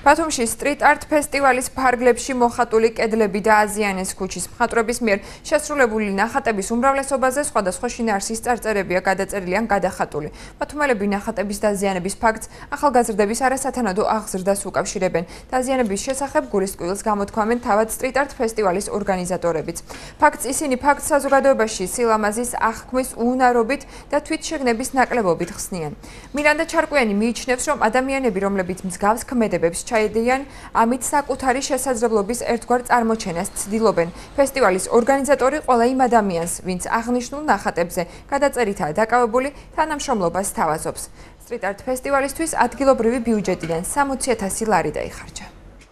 ბათუმში სტრიტ-არტ ფესტივალის ფარგლებში მოხატული კედლები და აზიანეს ქუჩის მხატვრების მიერ შესრულებული ნახატების უმრავლესობაზე სხვადასხვა შინაარსის წარწერებია გადაწერილი ან გადახატული. ბათუმელები ნახატების დაზიანების ფაქტს ახალგაზრდების არასათანადო აღზრდას უკავშირებენ. დაზიანების შესახებ გულისწყვილს გამოთქვამენ თავად სტრიტ-არტ ფესტივალის ორგანიზატორებიც. ისინი ფაქტს საზოგადოებაში სილამაზის აღქმის უნარობით და თვითშეგნების ნაკლებობით ხსნიან. მირანდა ჩარკვიანი მიიჩნევს, რომ ადამიანები, რომლებიც მსგავს ქმედებებს ჩაედიან, ამით საკუთარი შესაძლებლობის ერთგვარ წარმოჩენას ცდილობენ. ფესტივალის ორგანიზატორი ყველა იმ ადამიანს, ვინც აღნიშნულ ნახატებზე გადაწერითაა დაკავებული, თანამშრომლობას სთავაზობს. სტრიტ-არტ ფესტივალისთვის ადგილობრივი ბიუჯეტიდან 60,000 ლარი დაიხარჯა.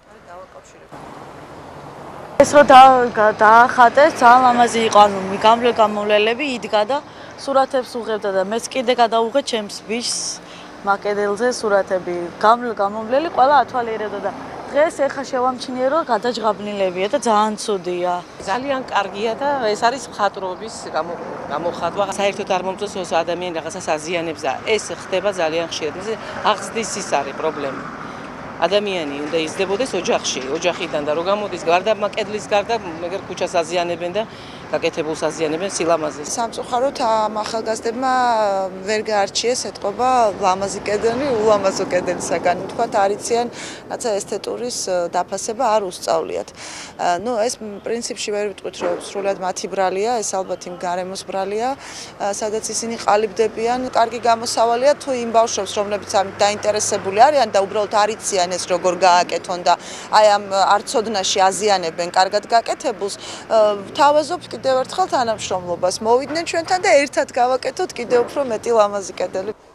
ეს რო დაახატეს, ძალიან ლამაზი იყო, გამოვლელები იდგა და სურათებს უღებდა და მეც კიდე გადავუღე ჩემს ბიჭს მაკედელზე სურათები. გამოვლელი ყველა ათვალიერებდა და დღეს ეხა შევამჩნიე, რომ გადაჯღაბნილებია და ძალიან ცუდია. ძალიან კარგია და ეს არის მხატვრობის გამოხატვა. საერთოდ არ მომწონს ადამიანი რაღაცას აზიანებს და ეს ხდება ძალიან ხშირად. აღზრდის ის არის პრობლემა. ადამიანი უნდა იზრდებოდეს ოჯახში, ოჯახიდან და რო გამოდის გარდა კედლის გარდა მეგერ ქუჩას აზიანებენ და გაკეთებულს აზიანებენ სილამაზეს. სამწუხაროდ ამ ახალგაზრდებმა ვერ გაარჩიეს ეთყობა ლამაზი კედელი ულამაზო კედელისაგან. თქვათ არიციან რაცა ესთეტურის დაფასება არ უსწავლიათ. ეს პრინციპში ვერ ვიტყვით, რომ სრულად მათი ბრალია, ეს ალბათ იმ გარემოს ბრალია, სადაც ისინი ყალიბდებიან. კარგი გამოსავალია თუ იმ ბავშვებს, რომლებიც ამით დაინტერესებული არიან და უბრალოდ არიციან ეს როგორ გააკეთონ და აი ამ არცოდნაში აზიანებენ კარგად გაკეთებულს, ვთავაზობ კიდევ ერთხელ თანამშრომლობას. მოვიდნენ ჩვენთან და ერთად გავაკეთოთ კიდევ უფრო მეტი ლამაზი კედელი.